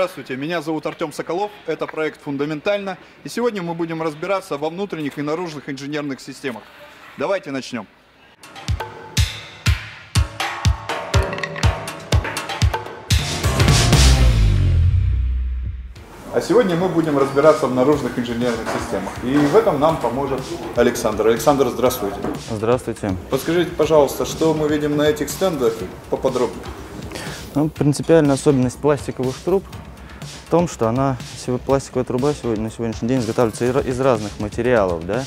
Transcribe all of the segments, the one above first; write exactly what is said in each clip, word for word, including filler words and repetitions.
Здравствуйте, меня зовут Артем Соколов, это проект «Фундаментально», и сегодня мы будем разбираться во внутренних и наружных инженерных системах. Давайте начнем. А сегодня мы будем разбираться в наружных инженерных системах, и в этом нам поможет Александр. Александр, здравствуйте. Здравствуйте. Подскажите, пожалуйста, что мы видим на этих стендах поподробнее? Ну, принципиальная особенность пластиковых труб в том, что она, пластиковая труба сегодня, на сегодняшний день изготавливается из разных материалов, да?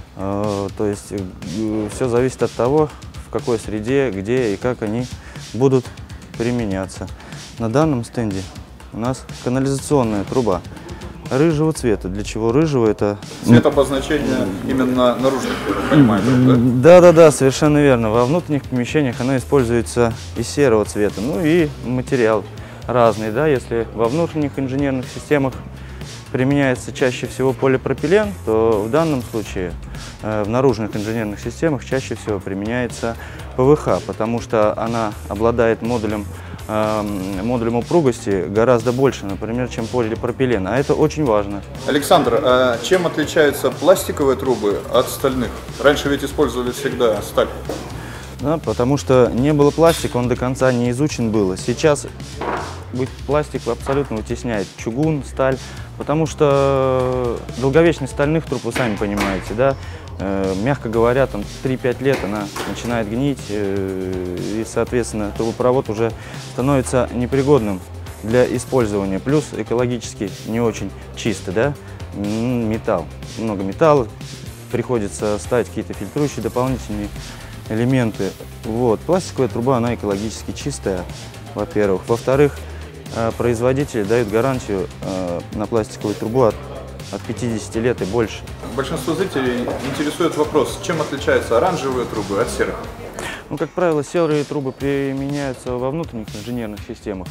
Э, то есть э, все зависит от того, в какой среде, где и как они будут применяться. На данном стенде у нас канализационная труба рыжего цвета. Для чего рыжего? Это цвет обозначения именно наружных, понимаете, да? Да, да, да, совершенно верно. Во внутренних помещениях она используется и серого цвета. Ну и материал разный, да. Если во внутренних инженерных системах применяется чаще всего полипропилен, то в данном случае э, в наружных инженерных системах чаще всего применяется ПВХ, потому что она обладает модулем модулем упругости гораздо больше, например, чем полипропилен, а это очень важно. Александр, а чем отличаются пластиковые трубы от стальных? Раньше ведь использовали всегда сталь. Да, потому что не было пластика, он до конца не изучен был. Сейчас пластик абсолютно вытесняет чугун, сталь, потому что долговечность стальных труб, вы сами понимаете, да, э, мягко говоря, там три-пять лет она начинает гнить, э, и, соответственно, трубопровод уже становится непригодным для использования. Плюс экологически не очень чистый, да, металл, много металла, приходится ставить какие-то фильтрующие дополнительные элементы. Вот. Пластиковая труба, она экологически чистая, во-первых. Во-вторых, производители дают гарантию на пластиковую трубу от, от пятидесяти лет и больше. Большинство зрителей интересует вопрос, чем отличаются оранжевые трубы от серых? Ну, как правило, серые трубы применяются во внутренних инженерных системах.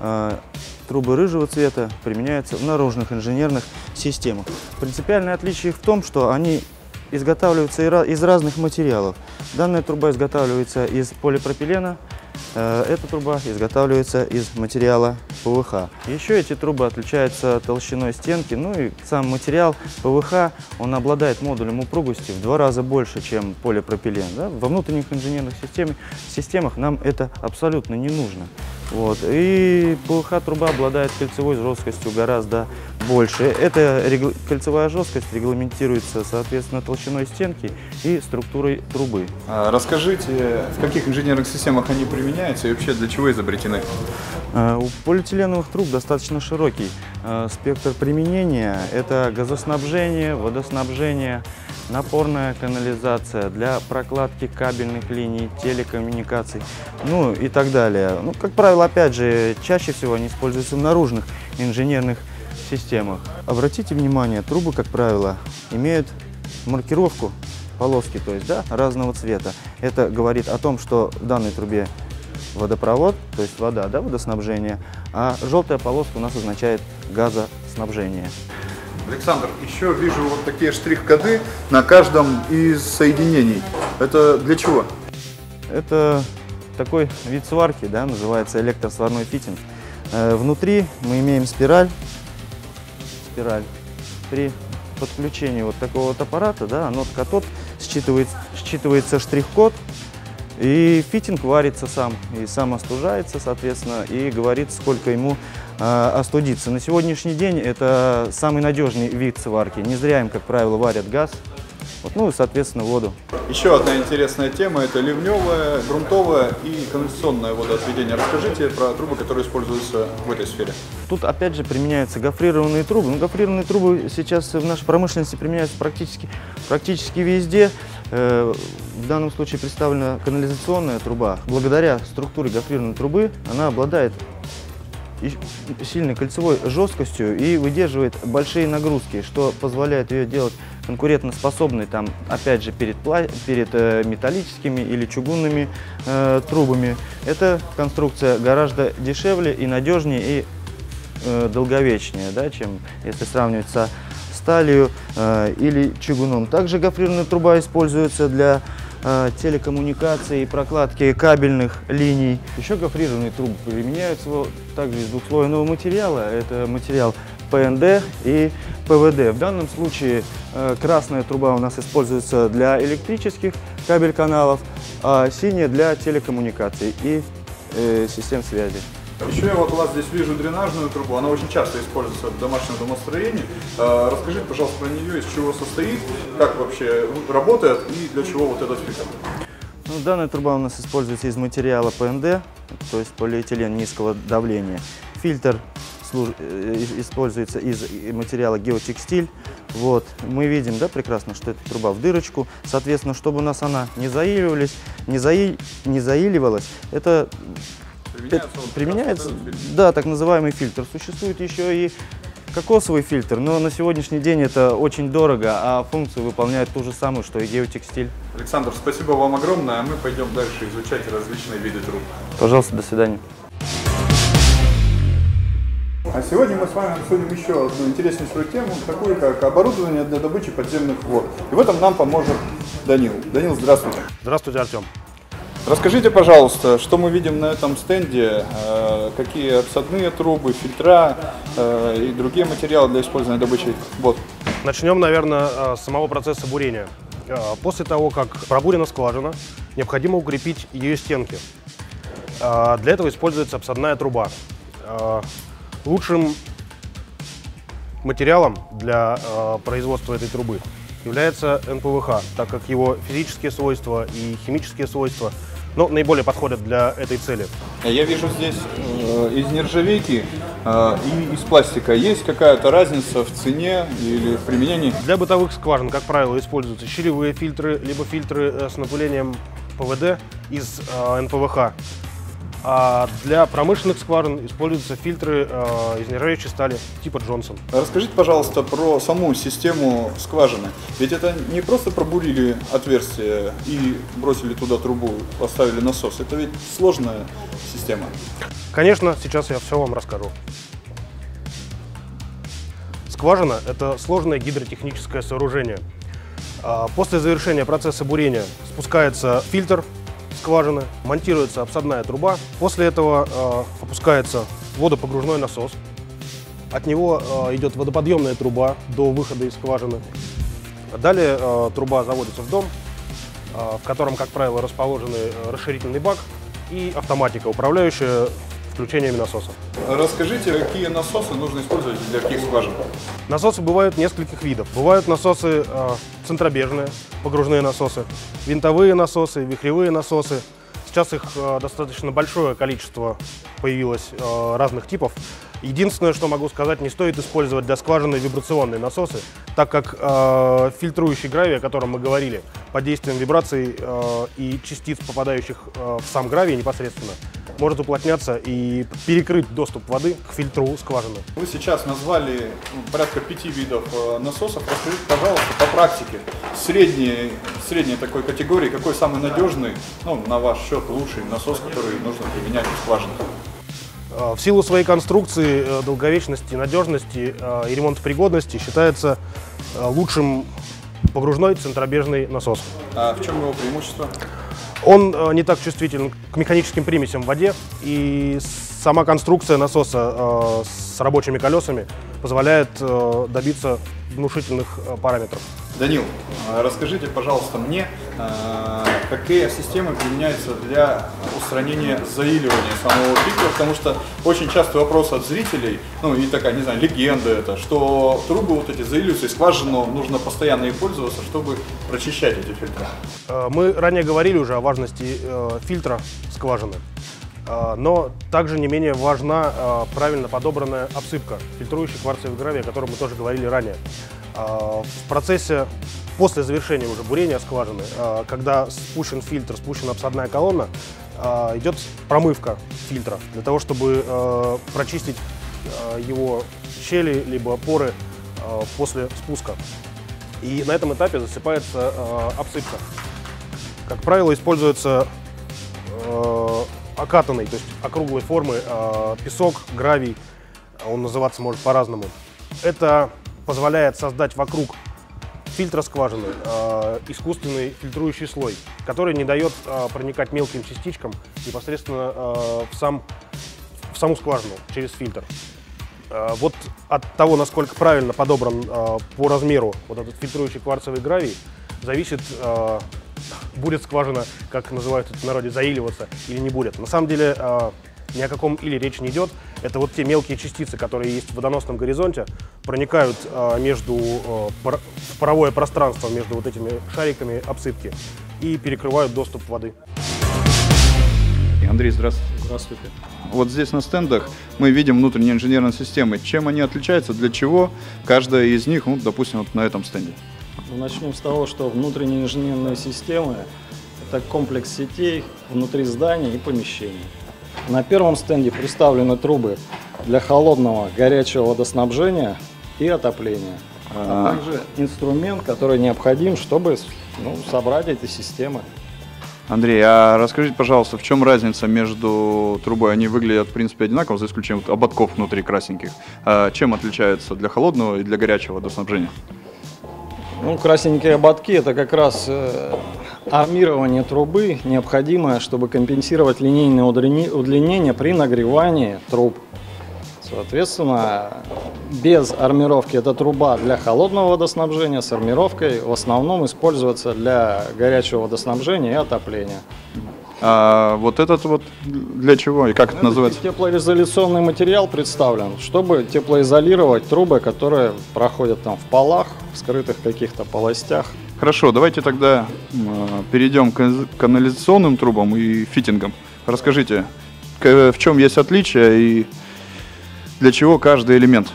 Трубы рыжего цвета применяются в наружных инженерных системах. Принципиальное отличие их в том, что они изготавливаются из разных материалов. Данная труба изготавливается из полипропилена, эта труба изготавливается из материала ПВХ. Еще эти трубы отличаются толщиной стенки, ну и сам материал ПВХ, он обладает модулем упругости в два раза больше, чем полипропилен. Да? Во внутренних инженерных системах, системах нам это абсолютно не нужно. Вот. И ПВХ-труба обладает кольцевой жесткостью гораздо больше. Эта регл... кольцевая жесткость регламентируется, соответственно, толщиной стенки и структурой трубы. А расскажите, в каких инженерных системах они применяются и вообще для чего изобретены? У полиэтиленовых труб достаточно широкий спектр применения. Это газоснабжение, водоснабжение, напорная канализация для прокладки кабельных линий, телекоммуникаций, ну и так далее. Ну, как правило, опять же, чаще всего они используются в наружных инженерных системах. Обратите внимание, трубы, как правило, имеют маркировку, полоски, то есть, да, разного цвета. Это говорит о том, что в данной трубе водопровод, то есть вода, да, водоснабжение, а желтая полоска у нас означает газоснабжение. Александр, еще вижу вот такие штрих-коды на каждом из соединений. Это для чего? Это такой вид сварки, да, называется электросварной фитинг. Э, внутри мы имеем спираль. Спираль. При подключении вот такого вот аппарата, да, оно катод, считывает, считывается штрих-код, и фитинг варится сам, и сам остужается, соответственно, и говорит, сколько ему э, остудиться. На сегодняшний день это самый надежный вид сварки. Не зря им, как правило, варят газ, вот, ну и, соответственно, воду. Еще одна интересная тема – это ливневая, грунтовая и канализационное водоотведение. Расскажите про трубы, которые используются в этой сфере. Тут, опять же, применяются гофрированные трубы. Ну, гофрированные трубы сейчас в нашей промышленности применяются практически, практически везде. В данном случае представлена канализационная труба. Благодаря структуре гофрированной трубы она обладает сильной кольцевой жесткостью и выдерживает большие нагрузки, что позволяет ее делать конкурентоспособной, там, опять же, перед, перед э, металлическими или чугунными э, трубами. Эта конструкция гораздо дешевле и надежнее и э, долговечнее, да, чем если сравнивать со сталью э, или чугуном. Также гофрированная труба используется для э, телекоммуникаций и прокладки кабельных линий. Еще гофрированные трубы применяются также из двухслойного материала. Это материал пэ эн дэ и пэ вэ дэ. В данном случае э, красная труба у нас используется для электрических кабель-каналов, а синяя для телекоммуникаций и э, систем связи. Еще я вот у вас здесь вижу дренажную трубу, она очень часто используется в домашнем домостроении. Э, расскажите, пожалуйста, про нее, из чего состоит, как вообще работает и для чего вот этот фильтр. Ну, данная труба у нас используется из материала пэ эн дэ, то есть полиэтилен низкого давления. Фильтр используется из материала геотекстиль. Вот. Мы видим, да, прекрасно, что это труба в дырочку. Соответственно, чтобы у нас она не заиливалась, не, заи... не заиливалась, это применяется, это, применяется да, так называемый фильтр. Существует еще и кокосовый фильтр, но на сегодняшний день это очень дорого, а функцию выполняет ту же самую, что и геотекстиль. Александр, спасибо вам огромное, а мы пойдем дальше изучать различные виды труб. Пожалуйста, до свидания. А сегодня мы с вами обсудим еще одну интереснейшую тему, такую как оборудование для добычи подземных вод. И в этом нам поможет Данил. Данил, здравствуйте. Здравствуйте, Артем. Расскажите, пожалуйста, что мы видим на этом стенде, э, какие обсадные трубы, фильтра э, и другие материалы для использования добычи вод. Начнем, наверное, с самого процесса бурения. После того, как пробурена скважина, необходимо укрепить ее стенки. Для этого используется обсадная труба. Лучшим материалом для э, производства этой трубы является эн пэ вэ ха, так как его физические свойства и химические свойства ну, наиболее подходят для этой цели. Я вижу здесь э, из нержавейки э, и из пластика. Есть какая-то разница в цене или в применении? Для бытовых скважин, как правило, используются щелевые фильтры, либо фильтры э, с напылением пэ вэ дэ из э, эн пэ вэ ха. А для промышленных скважин используются фильтры э, из нержавеющей стали типа Джонсон. Расскажите, пожалуйста, про саму систему скважины. Ведь это не просто пробурили отверстие и бросили туда трубу, поставили насос. Это ведь сложная система. Конечно, сейчас я все вам расскажу. Скважина – это сложное гидротехническое сооружение. После завершения процесса бурения спускается фильтр скважины, монтируется обсадная труба. После этого э, опускается водопогружной насос. От него э, идет водоподъемная труба до выхода из скважины. Далее э, труба заводится в дом, э, в котором, как правило, расположены расширительный бак и автоматика, управляющая включениями насоса. Расскажите, какие насосы нужно использовать для каких скважин? Насосы бывают нескольких видов. Бывают насосы э, центробежные, погружные насосы, винтовые насосы, вихревые насосы. Сейчас их э, достаточно большое количество появилось э, разных типов. Единственное, что могу сказать, не стоит использовать для скважины вибрационные насосы, так как э, фильтрующий гравий, о котором мы говорили, под действием вибраций э, и частиц, попадающих э, в сам гравий непосредственно, может уплотняться и перекрыть доступ воды к фильтру скважины. Вы сейчас назвали порядка пяти видов насосов. Расскажите, пожалуйста, по практике, средней, средней такой категории, какой самый надежный, ну, на ваш счет, лучший насос, который нужно применять в скважинах? В силу своей конструкции, долговечности, надежности и ремонтопригодности считается лучшим погружной центробежный насос. А в чем его преимущество? Он не так чувствителен к механическим примесям в воде, и сама конструкция насоса с рабочими колесами позволяет добиться внушительных параметров. Данил, расскажите, пожалуйста, мне, какие системы применяются для устранения заиливания самого фильтра, потому что очень частый вопрос от зрителей, ну и такая, не знаю, легенда это, что трубы вот эти заиливаются, и скважину нужно постоянно их пользоваться, чтобы прочищать эти фильтры. Мы ранее говорили уже о важности фильтра скважины, но также не менее важна правильно подобранная обсыпка, фильтрующий кварцевый гравий, о котором мы тоже говорили ранее. В процессе, после завершения уже бурения скважины, когда спущен фильтр, спущена обсадная колонна, идет промывка фильтра для того, чтобы прочистить его щели либо поры после спуска. И на этом этапе засыпается обсыпка. Как правило, используется окатанный, то есть округлой формы песок, гравий, он называться может по-разному. Это позволяет создать вокруг фильтра скважины э, искусственный фильтрующий слой, который не дает э, проникать мелким частичкам непосредственно э, в, сам, в саму скважину через фильтр. Э, вот от того, насколько правильно подобран э, по размеру вот этот фильтрующий кварцевый гравий, зависит, э, будет скважина, как называют это в народе, заиливаться или не будет. На самом деле э, ни о каком или речи не идет. Это вот те мелкие частицы, которые есть в водоносном горизонте, проникают э, между, э, пар, в паровое пространство между вот этими шариками обсыпки и перекрывают доступ воды. Андрей, здравствуйте. Здравствуйте. Вот здесь на стендах мы видим внутренние инженерные системы. Чем они отличаются, для чего каждая из них, ну, допустим, вот на этом стенде? Ну, начнем с того, что внутренние инженерные системы – это комплекс сетей внутри здания и помещений. На первом стенде представлены трубы для холодного, горячего водоснабжения и отопления, а, а также инструмент, который необходим, чтобы ну, собрать эти системы. Андрей, а расскажите, пожалуйста, в чем разница между трубой? Они выглядят, в принципе, одинаково, за исключением вот ободков внутри красненьких. А чем отличаются для холодного и для горячего водоснабжения? Ну, красненькие ободки – это как раз э, армирование трубы, необходимое, чтобы компенсировать линейное удлинение при нагревании труб. Соответственно, без армировки эта труба для холодного водоснабжения, с армировкой в основном используется для горячего водоснабжения и отопления. А вот этот вот для чего и как это, это называется? Теплоизоляционный материал представлен, чтобы теплоизолировать трубы, которые проходят там в полах, в скрытых каких-то полостях. Хорошо, давайте тогда э, перейдем к канализационным трубам и фитингам. Расскажите, в чем есть отличие и для чего каждый элемент?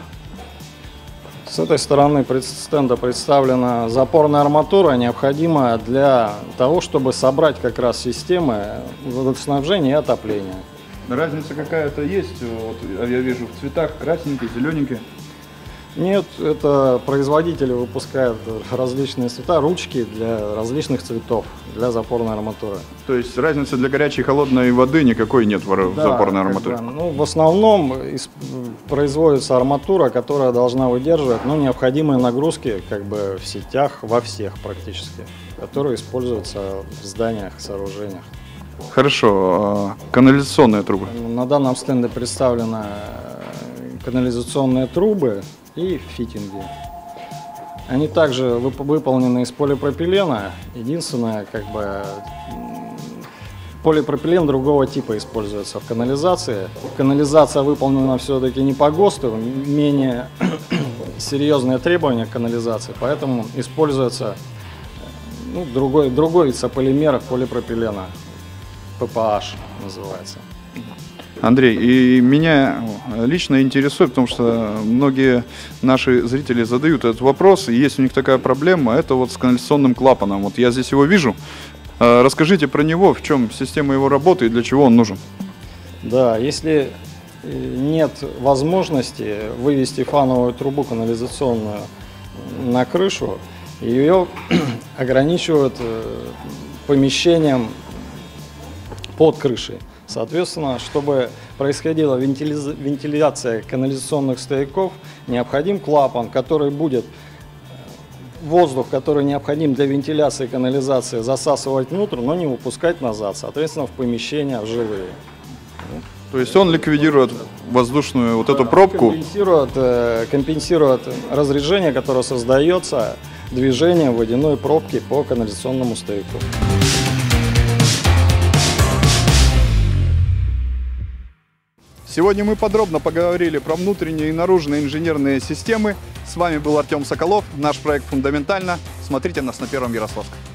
С этой стороны стенда представлена запорная арматура, необходимая для того, чтобы собрать как раз системы водоснабжения и отопления. Разница какая-то есть? Вот я вижу в цветах красненький, зелененький. Нет, это производители выпускают различные цвета, ручки для различных цветов, для запорной арматуры. То есть разницы для горячей и холодной воды никакой нет в да, запорной арматуре? Как бы, ну, в основном производится арматура, которая должна выдерживать ну, необходимые нагрузки как бы, в сетях, во всех практически, которые используются в зданиях, сооружениях. Хорошо, а канализационные трубы? На данном стенде представлены канализационные трубы и фитинги. Они также выполнены из полипропилена. Единственное, как бы полипропилен другого типа используется в канализации. Канализация выполнена все-таки не по ГОСТу, менее серьезные требования к канализации, поэтому используется ну, другой, другой вид сополимеров полипропилена, пэ пэ аш называется. Андрей, и меня лично интересует, потому что многие наши зрители задают этот вопрос, и есть у них такая проблема, это вот с канализационным клапаном. Вот я здесь его вижу. Расскажите про него, в чем система его работы и для чего он нужен. Да, если нет возможности вывести фановую трубу канализационную на крышу, ее ограничивают помещением под крышей. Соответственно, чтобы происходила вентиляция канализационных стояков, необходим клапан, который будет воздух, который необходим для вентиляции и канализации, засасывать внутрь, но не выпускать назад, соответственно, в помещения, в жилые. То есть он ликвидирует воздушную вот эту пробку? Компенсирует, компенсирует разрежение, которое создается движением водяной пробки по канализационному стояку. Сегодня мы подробно поговорили про внутренние и наружные инженерные системы. С вами был Артем Соколов, наш проект «Фундаментально». Смотрите нас на Первом Ярославском.